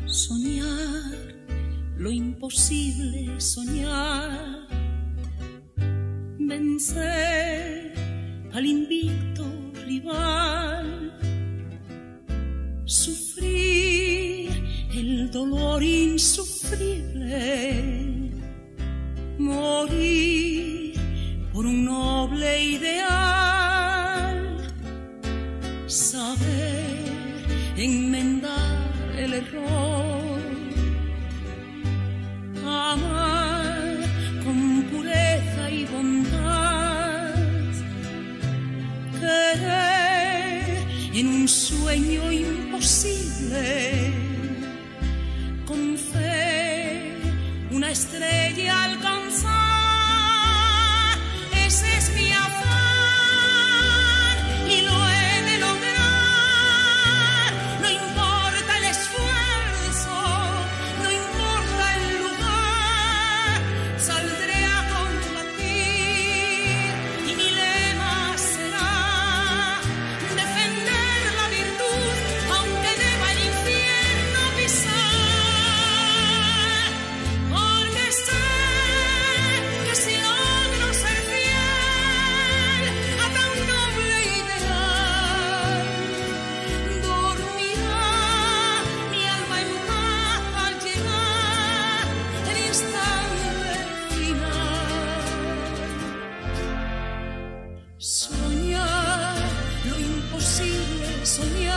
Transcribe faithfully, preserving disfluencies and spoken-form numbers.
Soñar lo imposible, soñar vencer al invicto rival, sufrir el dolor insufrible, morir por un noble ideal, saber enmendar el error, amar con pureza y bondad, querer en un sueño imposible, con fe una estrella alcanzar. Ese es mi afán y lo he de lograr. No importa el esfuerzo, no importa el lugar, saldré a combatir y mi lema será defender la virtud, aunque deba el infierno pisar, porque sé que si logro ser fiel a tan noble ideal, dormirá mi alma en paz al llegar el instante final. Soñar lo imposible, soñar